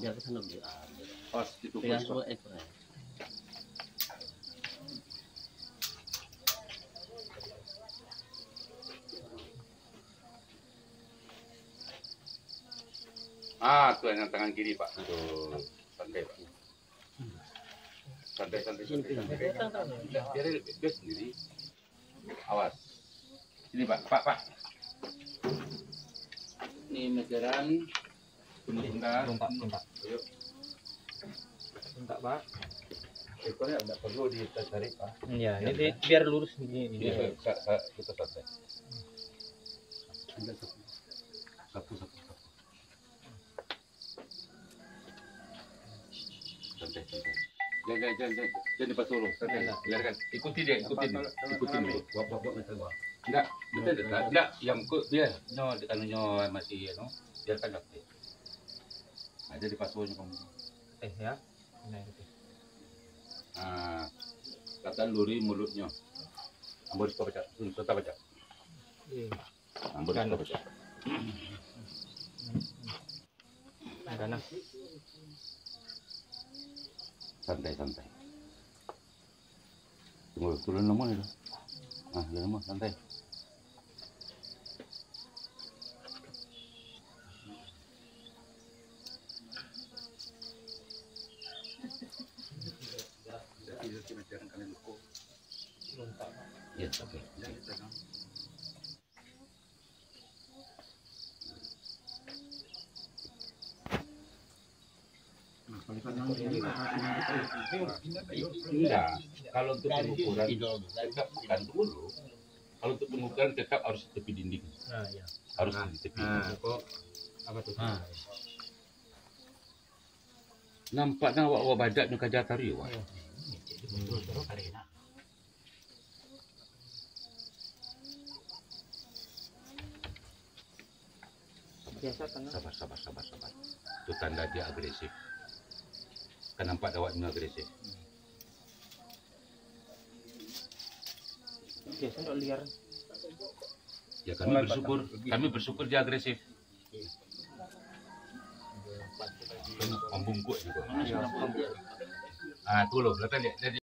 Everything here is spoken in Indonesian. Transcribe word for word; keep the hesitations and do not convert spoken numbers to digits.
Biar kesana dulu. Ah, Pas itu pegang semua ekornya. Ah, tuh yang tangan kiri Pak. Tuh, santai Pak. Santai, santai, santai. santai. Biar dia sendiri. Awas. Sini Pak, Pak, Pak. Ini meteran. Bentar, bentar, bentar. Ayo. Bentar Pak. Ekornya tidak perlu ditarik Pak. Iya, ini di, biar lurus ini. ini. Iya, kita santai. Satu, satu, satu. Santai, santai. Jangan, jangan, jangan, jangan dipasung dulu. Santai. Biarkan. Ikuti dia, ikuti dia. Ikuti dia. Buat, buat, buat meter bawah. Enggak, betul enggak. Enggak, yang kok dia. No, anu nyo masih no. Biarkan aktif. Nah, jadi pasungnya kamu. Eh ya. Nah, itu. Ah, kata luri mulutnya. Ambil suka baca, suka baca. Iya. Ambil suka baca. Karena Santai, santai. Tunggu, turun nomor itu. Ah, turun nomor, santai. Ya, oke. Enggak, kalau untuk pengukuran tetap bukan dulu. Kalau untuk pengukuran tetap harus di tepi dinding. nah, ya. Harus di tepi. Nah, kok apa tuh? Ah. Nampaknya awak-awak badak nu kaja tari wah. Biasa kan. Sabar, sabar, sabar, sabar. Itu tanda dia agresif. Kan nampak awaknya agresif. Biasa enggak liar. Ya kami bersyukur, kami bersyukur dia agresif. Kan membungkuk juga. Ah, tuh loh, lihat lihat.